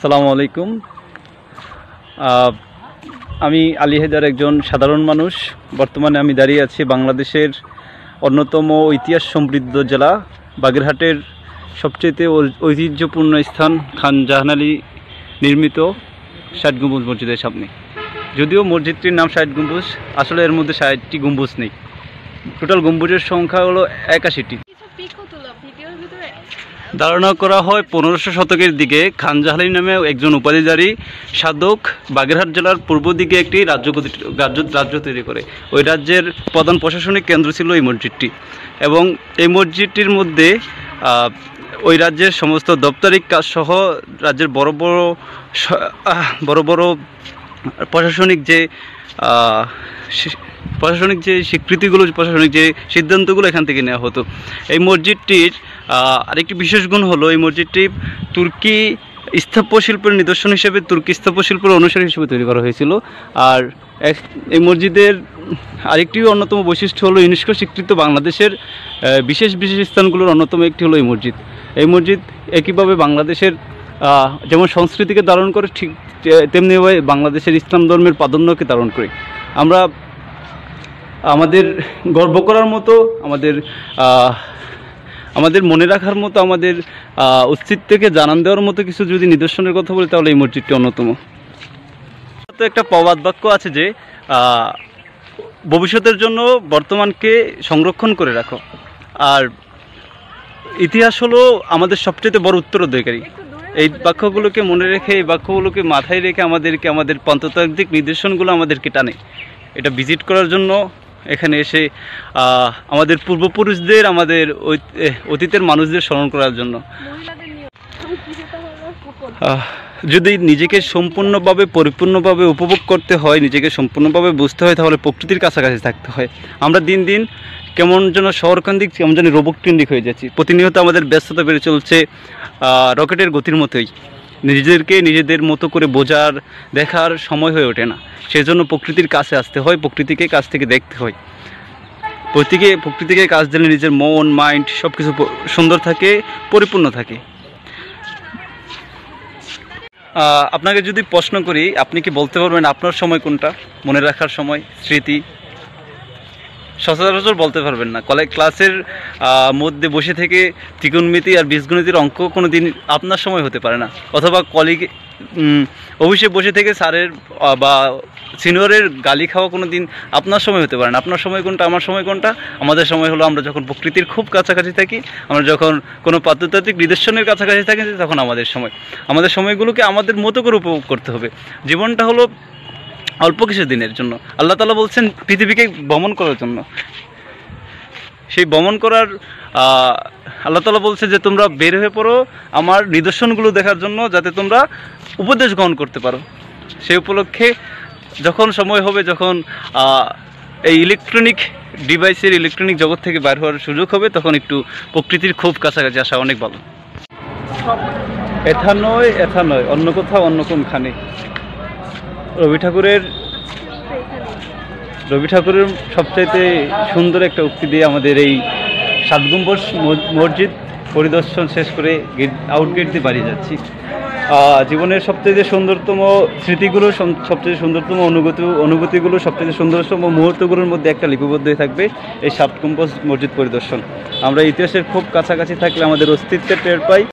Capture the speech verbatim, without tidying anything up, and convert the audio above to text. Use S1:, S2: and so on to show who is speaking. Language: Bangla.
S1: আসসালামু আলাইকুম। আমি আলী হেদার একজন সাধারণ মানুষ। বর্তমানে আমি দাঁড়িয়ে আছি বাংলাদেশের অন্যতম ইতিহাস সমৃদ্ধ জেলা বাগেরহাটের সবচেয়ে ঐতিহ্যপূর্ণ স্থান খান জাহান আলী নির্মিত ষাট গম্বুজ মসজিদের সামনে। যদিও মসজিদটির নাম ষাট গম্বুজ, আসলে এর মধ্যে ষাটটি গম্বুজ নেই। টোটাল গম্বুজের সংখ্যা হলো একাশিটি। ধারণা করা হয় পনেরোশো শতকের দিকে খান জাহান আলী নামে একজন উপাধিধারী সাধক বাগেরহাট জেলার পূর্ব দিকে একটি রাজ্য রাজ্য তৈরি করে। ওই রাজ্যের প্রধান প্রশাসনিক কেন্দ্র ছিল এই মসজিদটি, এবং এই মসজিদটির মধ্যে ওই রাজ্যের সমস্ত দপ্তরিক কাজ সহ রাজ্যের বড় বড় বড় বড় প্রশাসনিক যে প্রশাসনিক যে স্বীকৃতিগুলো, প্রশাসনিক যে সিদ্ধান্তগুলো এখান থেকে নেওয়া হতো। এই মসজিদটির আরেকটি বিশেষ গুণ হলো এই মসজিদটি তুর্কি স্থাপত্যশিল্পের নিদর্শন হিসেবে, তুর্কি স্থাপত্যশিল্পের অনুসারী হিসেবে তৈরি করা হয়েছিল। আর এই মসজিদের আরেকটি অন্যতম বৈশিষ্ট্য হলো ইউনেস্কো স্বীকৃত বাংলাদেশের বিশেষ বিশেষ স্থানগুলোর অন্যতম একটি হলো এই মসজিদ। এই মসজিদ একইভাবে বাংলাদেশের যেমন সংস্কৃতিকে ধারণ করে, ঠিক তেমনিভাবে বাংলাদেশের ইসলাম ধর্মের প্রাধান্যকে ধারণ করে। আমরা আমাদের গর্ব করার মতো, আমাদের আমাদের মনে রাখার মতো, আমাদের অস্তিত্বকে জানান দেওয়ার মতো কিছু যদি নিদর্শনের কথা বলি, তাহলে এই মসজিদটি অন্যতম। তো একটা প্রবাদ বাক্য আছে যে ভবিষ্যতের জন্য বর্তমানকে সংরক্ষণ করে রাখো। আর ইতিহাস হলো আমাদের সবচেয়ে বড় উত্তরাধিকারী। এই বাক্যগুলোকে মনে রেখে, এই বাক্যগুলোকে মাথায় রেখে আমাদেরকে আমাদের প্রত্নতাত্ত্বিক নিদর্শনগুলো আমাদেরকে টানে এটা ভিজিট করার জন্য, এখানে এসে আমাদের পূর্বপুরুষদের, আমাদের অতীতের মানুষদের স্মরণ করার জন্য। যদি নিজেকে সম্পূর্ণভাবে পরিপূর্ণভাবে উপভোগ করতে হয়, নিজেকে সম্পূর্ণভাবে বুঝতে হয়, তাহলে প্রকৃতির কাছাকাছি থাকতে হয়। আমরা দিন দিন কেমন যেন শহরকেন্দ্রিক, কেমন যেন রোবট কেন্দ্রিক হয়ে যাচ্ছি। প্রতিনিয়ত আমাদের ব্যস্ততা বেড়ে চলছে রকেটের গতির মতোই। নিজেদেরকে নিজেদের মতো করে বোঝার, দেখার সময় হয়ে ওঠে না। সেজন্য প্রকৃতির কাছে আসতে হয়, প্রকৃতিকে কাছ থেকে দেখতে হয়। প্রকৃতিকে প্রকৃতিকে কাছ দিলে নিজের মন, মাইন্ড সব কিছু সুন্দর থাকে, পরিপূর্ণ থাকে। আপনাকে যদি প্রশ্ন করি, আপনি কি বলতে পারবেন আপনার সময় কোনটা? মনে রাখার সময়, স্মৃতি? সচরাচর বলতে পারবেন না। কলেজ ক্লাসের মধ্যে বসে থেকে ত্রিকোণমিতি আর বীজগণিতের অঙ্ক কোনো দিন আপনার সময় হতে পারে না। অথবা কলিগ অফিসে বসে থেকে স্যারের বা সিনিয়রের গালি খাওয়া কোনো দিন আপনার সময় হতে পারে না। আপনার সময় কোনটা, আমার সময় কোনটা? আমাদের সময় হলো আমরা যখন প্রকৃতির খুব কাছাকাছি থাকি, আমরা যখন কোনো প্রত্নতাত্ত্বিক নিদর্শনের কাছাকাছি থাকি, তখন আমাদের সময়। আমাদের সময়গুলোকে আমাদের মতো করে উপভোগ করতে হবে। জীবনটা হলো অল্প কিছু দিনের জন্য। আল্লাহ তাআলা বলছেন পৃথিবীকে ভ্রমণ করার জন্য। সেই ভ্রমণ করার আল্লাহ তাআলা বলছে যে তোমরা বের হয়ে পড়ো আমার নিদর্শনগুলো দেখার জন্য, যাতে তোমরা উপদেশ গ্রহণ করতে পারো। সেই উপলক্ষে যখন সময় হবে, যখন এই ইলেকট্রনিক ডিভাইসের, ইলেকট্রনিক জগৎ থেকে বাইর হওয়ার সুযোগ হবে, তখন একটু প্রকৃতির খুব কাছাকাছি আসা অনেক ভালো। এথা নয়, এথা নয়, অন্য কোথাও, অন্য কোনখানে। রবি ঠাকুরের রবি ঠাকুরের সবচাইতে সুন্দর একটা উক্তি দিয়ে আমাদের এই সাত গম্বুজ মসজিদ পরিদর্শন শেষ করে গেট আউট গেট দিয়ে বাড়ি যাচ্ছি। জীবনের সবচেয়ে সুন্দরতম স্মৃতিগুলো, সবচেয়ে সুন্দরতম অনুভূতি অনুভূতিগুলো সবচেয়ে সুন্দরতম মুহূর্তগুলোর মধ্যে একটা লিপিবদ্ধ হয়ে থাকবে এই সাত গম্বুজ মসজিদ পরিদর্শন। আমরা ইতিহাসের খুব কাছাকাছি থাকলে আমাদের অস্তিত্বের টের পাই।